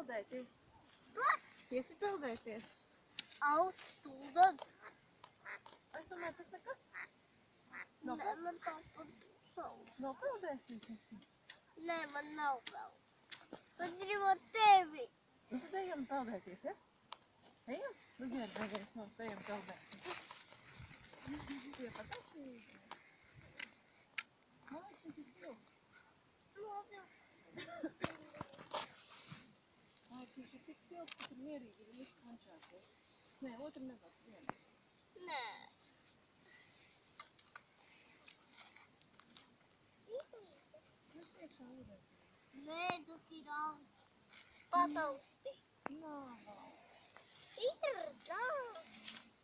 peldēties? Ko? Iesi peldēties? Austūdens. Es domāju, tas nekas. Nē, man tāpat savs. Nopeldēsies esi? Nē, man nav vēl. Man gribu tevi. Nu tad ejam peldēties, ja? Ejam? Nu ģērbamies no ejam peldēties. Tie patācīgi. Māc, viņš ir silts. Māc, viņš ir tik silts, ka tur mierīgi ir viss končāties. Nē, otru nevar vienu. Nē. Mēs iekšā ūdens. Nē, tas ir augsts. Patausti. Nav augsts. Ir daudz.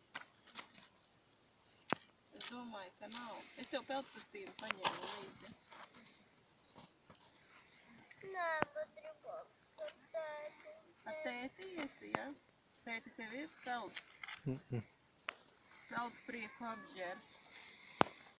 Es domāju, ka nav. Es tev peldkastību paņēmu līdzi. Nē, man gribas ar tēti. Ar tēti iesi, ja? Tēti tev ir peld prieku apģērbs.